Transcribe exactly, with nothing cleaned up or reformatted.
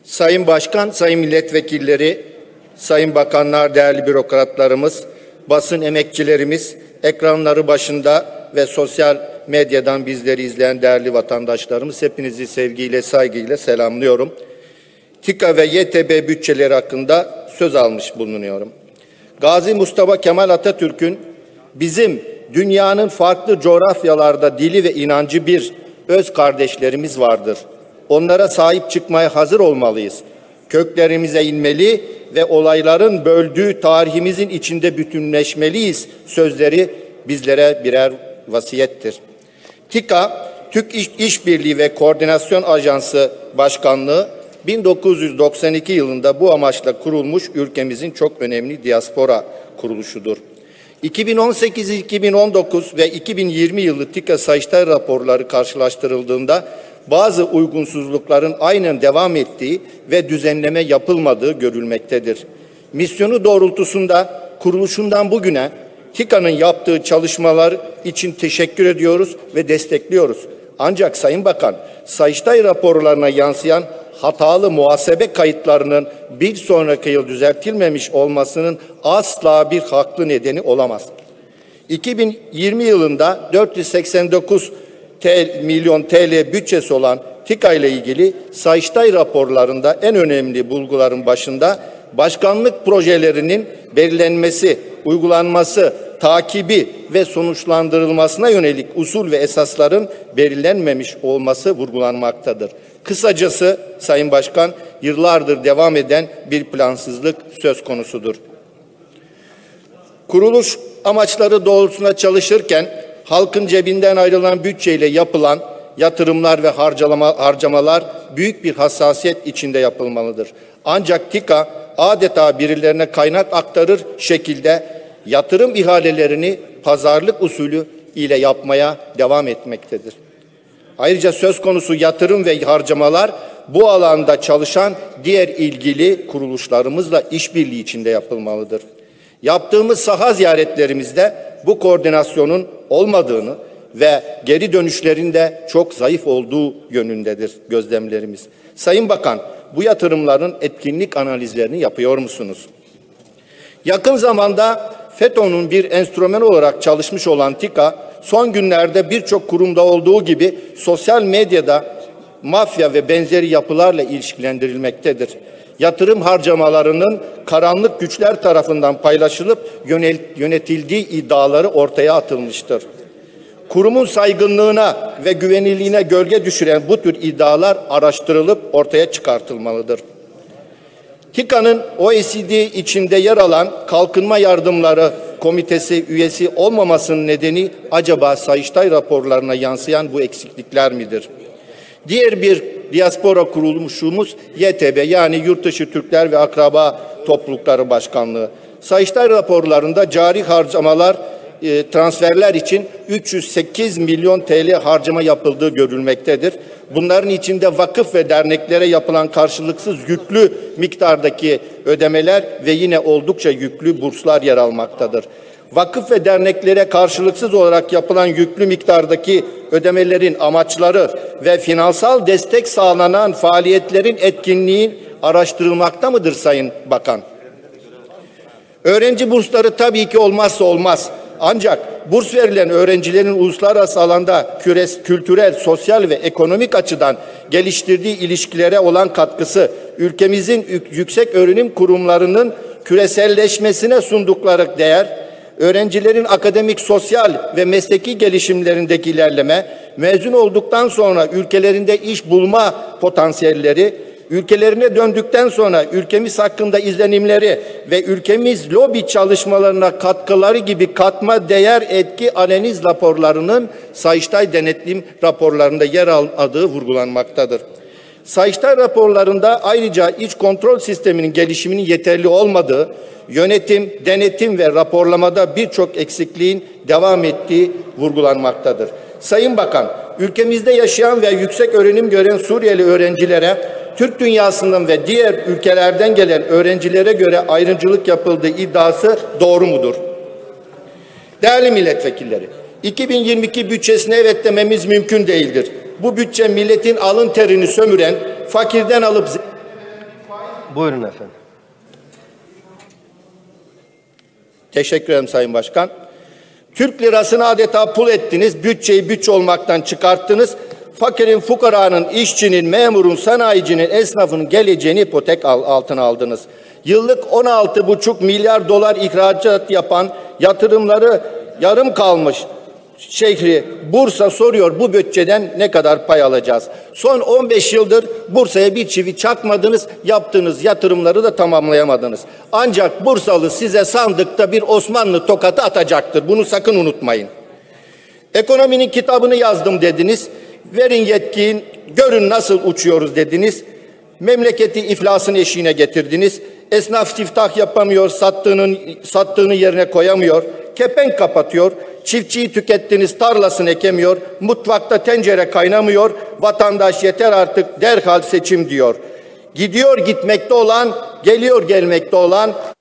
Sayın Başkan, sayın milletvekilleri, sayın bakanlar, değerli bürokratlarımız, basın emekçilerimiz, ekranları başında ve sosyal medyadan bizleri izleyen değerli vatandaşlarımız, hepinizi sevgiyle, saygıyla selamlıyorum. TİKA ve Y T B bütçeleri hakkında söz almış bulunuyorum. Gazi Mustafa Kemal Atatürk'ün bizim dünyanın farklı coğrafyalarda dili ve inancı bir öz kardeşlerimiz vardır. Onlara sahip çıkmaya hazır olmalıyız. Köklerimize inmeli ve olayların böldüğü tarihimizin içinde bütünleşmeliyiz sözleri bizlere birer vasiyettir. TİKA, Türk İş, İşbirliği ve Koordinasyon Ajansı Başkanlığı bin dokuz yüz doksan iki yılında bu amaçla kurulmuş ülkemizin çok önemli diaspora kuruluşudur. iki bin on sekiz iki bin on dokuz ve iki bin yirmi yılı TİKA Sayıştay raporları karşılaştırıldığında bazı uygunsuzlukların aynen devam ettiği ve düzenleme yapılmadığı görülmektedir. Misyonu doğrultusunda kuruluşundan bugüne TİKA'nın yaptığı çalışmalar için teşekkür ediyoruz ve destekliyoruz. Ancak Sayın Bakan, Sayıştay raporlarına yansıyan hatalı muhasebe kayıtlarının bir sonraki yıl düzeltilmemiş olmasının asla bir haklı nedeni olamaz. iki bin yirmi yılında dört yüz seksen dokuz milyon T L bütçesi olan TİKA ile ilgili Sayıştay raporlarında en önemli bulguların başında başkanlık projelerinin belirlenmesi, uygulanması, takibi ve sonuçlandırılmasına yönelik usul ve esasların belirlenmemiş olması vurgulanmaktadır. Kısacası Sayın Başkan, yıllardır devam eden bir plansızlık söz konusudur. Kuruluş amaçları doğrultusunda çalışırken halkın cebinden ayrılan bütçeyle yapılan yatırımlar ve harcama, harcamalar büyük bir hassasiyet içinde yapılmalıdır. Ancak TİKA adeta birilerine kaynak aktarır şekilde yatırım ihalelerini pazarlık usulü ile yapmaya devam etmektedir. Ayrıca söz konusu yatırım ve harcamalar bu alanda çalışan diğer ilgili kuruluşlarımızla işbirliği içinde yapılmalıdır. Yaptığımız saha ziyaretlerimizde bu koordinasyonun olmadığını ve geri dönüşlerinde çok zayıf olduğu yönündedir gözlemlerimiz. Sayın Bakan, bu yatırımların etkinlik analizlerini yapıyor musunuz? Yakın zamanda FETÖ'nün bir enstrümanı olarak çalışmış olan TİKA, son günlerde birçok kurumda olduğu gibi sosyal medyada mafya ve benzeri yapılarla ilişkilendirilmektedir. Yatırım harcamalarının karanlık güçler tarafından paylaşılıp yönetildiği iddiaları ortaya atılmıştır. Kurumun saygınlığına ve güvenilirliğine gölge düşüren bu tür iddialar araştırılıp ortaya çıkartılmalıdır. TİKA'nın O E C D içinde yer alan Kalkınma Yardımları Komitesi üyesi olmamasının nedeni acaba Sayıştay raporlarına yansıyan bu eksiklikler midir? Diğer bir diaspora kuruluşumuz Y T B, yani Yurtdışı Türkler ve Akraba Toplulukları Başkanlığı. Sayıştay raporlarında cari harcamalar, e, transferler için üç yüz sekiz milyon T L harcama yapıldığı görülmektedir. Bunların içinde vakıf ve derneklere yapılan karşılıksız yüklü miktardaki ödemeler ve yine oldukça yüklü burslar yer almaktadır. Vakıf ve derneklere karşılıksız olarak yapılan yüklü miktardaki ödemelerin amaçları ve finansal destek sağlanan faaliyetlerin etkinliği araştırılmakta mıdır Sayın Bakan? Öğrenci bursları tabii ki olmazsa olmaz. Ancak burs verilen öğrencilerin uluslararası alanda küres, kültürel, sosyal ve ekonomik açıdan geliştirdiği ilişkilere olan katkısı, ülkemizin yüksek öğrenim kurumlarının küreselleşmesine sundukları değer, öğrencilerin akademik, sosyal ve mesleki gelişimlerindeki ilerleme, mezun olduktan sonra ülkelerinde iş bulma potansiyelleri, ülkelerine döndükten sonra ülkemiz hakkında izlenimleri ve ülkemiz lobi çalışmalarına katkıları gibi katma değer etki analiz raporlarının Sayıştay denetim raporlarında yer aldığı vurgulanmaktadır. Sayıştay raporlarında ayrıca iç kontrol sisteminin gelişiminin yeterli olmadığı, yönetim, denetim ve raporlamada birçok eksikliğin devam ettiği vurgulanmaktadır. Sayın Bakan, ülkemizde yaşayan ve yüksek öğrenim gören Suriyeli öğrencilere Türk dünyasından ve diğer ülkelerden gelen öğrencilere göre ayrımcılık yapıldığı iddiası doğru mudur? Değerli milletvekilleri, iki bin yirmi iki bütçesine evet dememiz mümkün değildir. Bu bütçe milletin alın terini sömüren, fakirden alıp Buyurun efendim. Teşekkür ederim Sayın Başkan. Türk lirasını adeta pul ettiniz, bütçeyi bütçe olmaktan çıkarttınız. Fakirin, fukaranın, işçinin, memurun, sanayicinin, esnafın geleceğini ipotek altına aldınız. Yıllık on altı buçuk milyar dolar ihracat yapan, yatırımları yarım kalmış şehri Bursa soruyor, bu bütçeden ne kadar pay alacağız? Son on beş yıldır Bursa'ya bir çivi çakmadınız, yaptığınız yatırımları da tamamlayamadınız. Ancak Bursalı size sandıkta bir Osmanlı tokatı atacaktır. Bunu sakın unutmayın. Ekonominin kitabını yazdım dediniz. Verin yetkiyi, görün nasıl uçuyoruz dediniz. Memleketi iflasın eşiğine getirdiniz. Esnaf siftah yapamıyor, sattığının, sattığını yerine koyamıyor. Kepenk kapatıyor. Çiftçiyi tükettiniz, tarlasını ekemiyor. Mutfakta tencere kaynamıyor. Vatandaş yeter artık, derhal seçim diyor. Gidiyor gitmekte olan, geliyor gelmekte olan